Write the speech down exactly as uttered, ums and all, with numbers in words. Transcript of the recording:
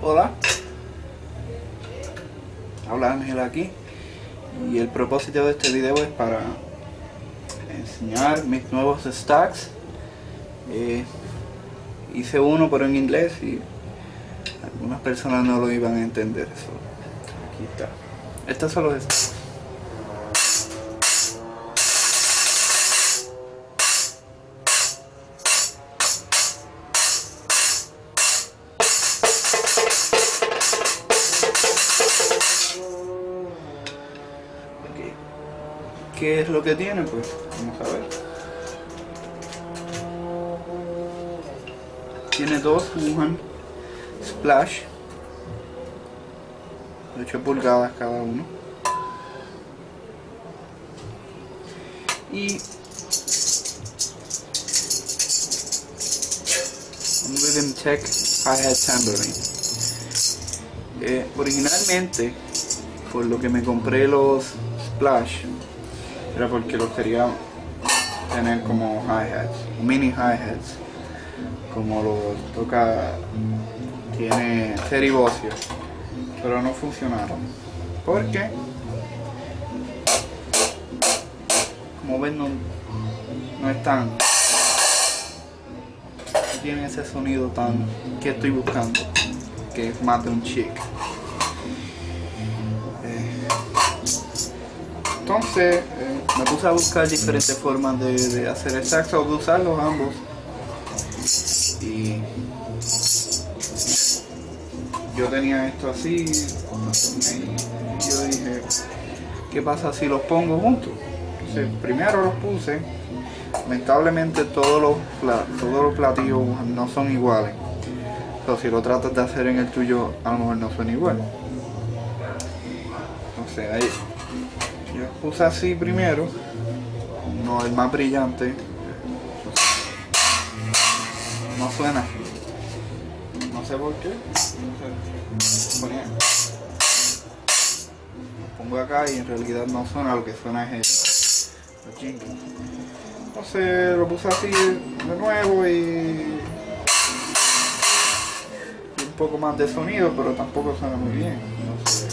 Hola, habla Ángel aquí, y el propósito de este video es para enseñar mis nuevos stacks. Eh, hice uno pero en inglés y algunas personas no lo iban a entender. Eso. Aquí está. Estos son los stacks. ¿Qué es lo que tiene? Pues vamos a ver. Tiene dos Wuhan Splash, ocho pulgadas cada uno, y un Rhythm Tech Hi-Hat Tambourine. Eh, originalmente, por lo que me compré los Splash, era porque los quería tener como hi-hats, mini hi-hats, como lo toca, tiene Terry Bozzio, pero no funcionaron, porque como ven no, no están, no tienen ese sonido tan que estoy buscando, que es más de un chick. Entonces eh, me puse a buscar diferentes formas de, de hacer stacks o de usarlos ambos, y yo tenía esto así y yo dije, ¿qué pasa si los pongo juntos? Entonces primero los puse. Lamentablemente todos los, todos los platillos no son iguales, pero si lo tratas de hacer en el tuyo a lo mejor no suena igual. Entonces ahí yo puse así primero, no el más brillante, no suena, no sé por qué. Entonces, ponía, lo pongo acá y en realidad no suena, lo que suena es el, el jingle. Entonces lo puse así de nuevo y, y un poco más de sonido, pero tampoco suena muy bien. Entonces,